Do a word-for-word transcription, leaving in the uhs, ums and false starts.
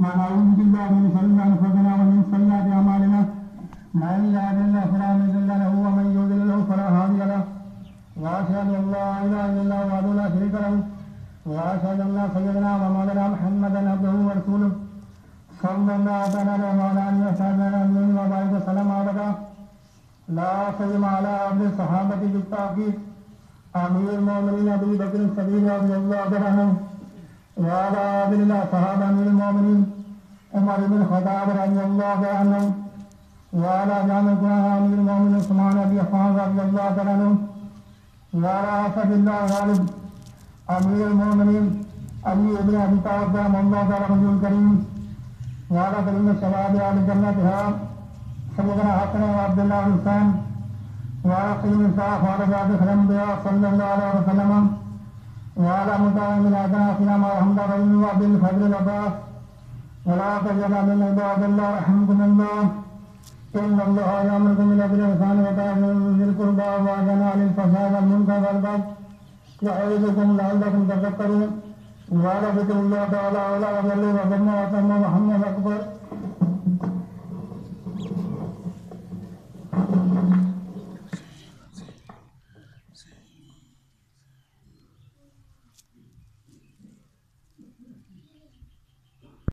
ونعوذ بالله من شرور أنفسنا ومن سيئات أعمالنا من يهد الله فلا مضل له ومن يضلل فلا هادي له وأشهد أن لا إله إلا الله وحده لا شريك له وأشهد أن سيدنا ومولانا محمدا عبده ورسوله صلى الله تعالى وعلى آله وصحبه أجمعين وبارك وسلم على لا سيما على عبد الصحابة بالتأكيد أمير المؤمنين أبي بكر الصديق رضي الله عنه وعلى آل الصحابة أمير المؤمنين عمر بن الخطاب رضي الله عنه وعلى جامع أمير المؤمنين عثمان بن عفان رضي الله عنه وعلى أسد الله غالب أمير المؤمنين علي بن أبي طالب رضي الله عنه الكريم وعلى كلمة الشباب أهل جنتها سيدنا حسن وعبد الله حسين وعلى قيم الصاف وعلى ذات الأنبياء صلى الله عليه وسلم وعلى متابع من أدناسنا ما رحمة رحمه وعبد الفضل العباس ولا تجعل من عباد الله رحمكم الله إن الله يأمركم بالعدل والإحسان وإيتاء ذي القربى وينهى عن الفحشاء والمنكر والبغي يعظكم لعلكم تذكرون وعلى ذكر الله تعالى ولا وصلوا وسلم وسلم محمد أكبر.